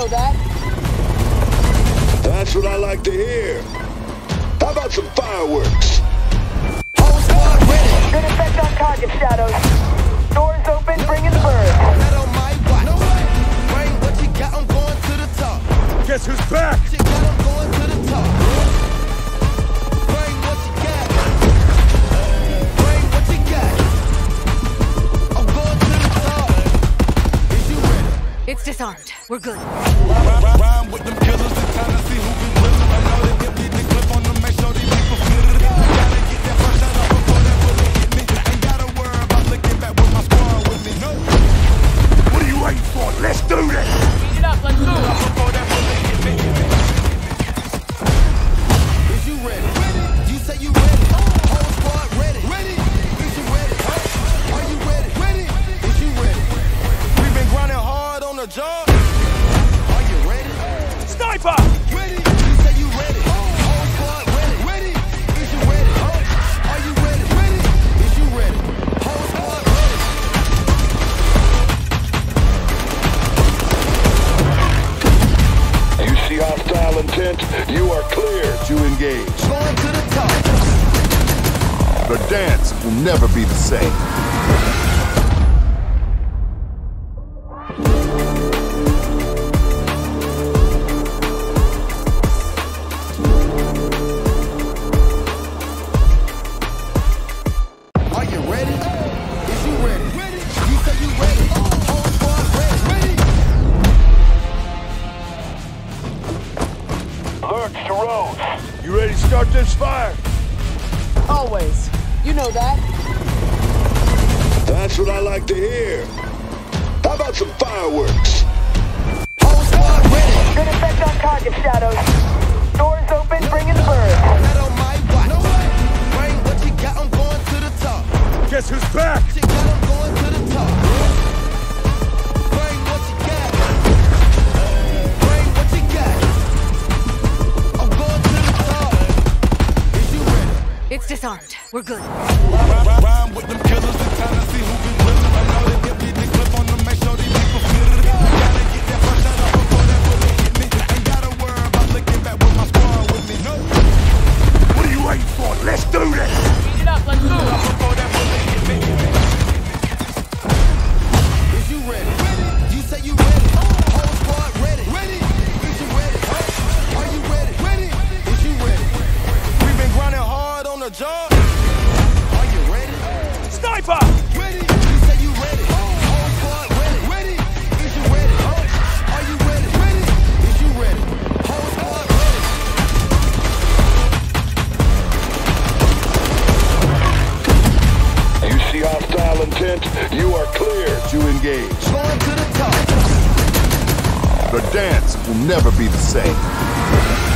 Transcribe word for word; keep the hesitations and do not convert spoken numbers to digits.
know that? That's what I like to hear. How about some fireworks? Whole squad ready. Good effect on target, Shadows. Doors open, bring in the birds. That on my watch. No way. Bring what you got, I'm going to the top. Guess who's back? What you got, I'm going to the top. Bring what you got. Bring what you got. I'm going to the top. Is you ready? It's disarmed. We're good. Rhyme with them killers, it's time to see who can win. I know they get me the clip on them, make sure these people feel it. Gotta get that first shot off before that bullet hit me. Ain't gotta worry about looking back with my squad with me. No. What are you waiting for? Let's do this. Get up, let's move. Before that bullet hit me. Is you ready? You say you ready. Whole squad ready. Ready. Is you ready? Are you ready? Ready. Is you ready? We've been grinding hard on the job. Sniper! Ready? You say you ready? Whole squad ready? Ready? Is you ready? Are you ready? Ready? Is you ready? Whole squad ready? You see hostile intent? You are clear to engage. Going to the top. Verdansk will never be the same. You ready to start this fire? Always. You know that. That's what I like to hear. How about some fireworks? Whole squad ready. Good effect on target, Shadows. Doors open, bring in the birds. That on my watch. No way. Bring what you got, I'm going to the top. Guess who's back? What you got, I'm going to the top. Bring what you got. Bring what you got. I'm going to the top. Is you ready? It's disarmed. We're good. Rhyme with them killers, it's time to see who can win. I know they get me the clip on them, make sure these people feel it. Gotta get that first shot off before that bullet hit me. Ain't gotta worry about looking back with my squad with me. No. What are you waiting for? Let's do this! Get up, let's move. Before that bullet hit me. Is you ready? You say you ready. Whole squad ready. Ready? Is you ready? Are you ready? Ready? Is you ready? We've been grinding hard on the job. Are you ready? Sniper! Ready? You say you ready. Whole squad ready. Ready? Is you ready? Are you ready? Ready? Is you ready? Whole squad ready. You see hostile intent? You are clear to engage. Going to the top. Verdansk will never be the same.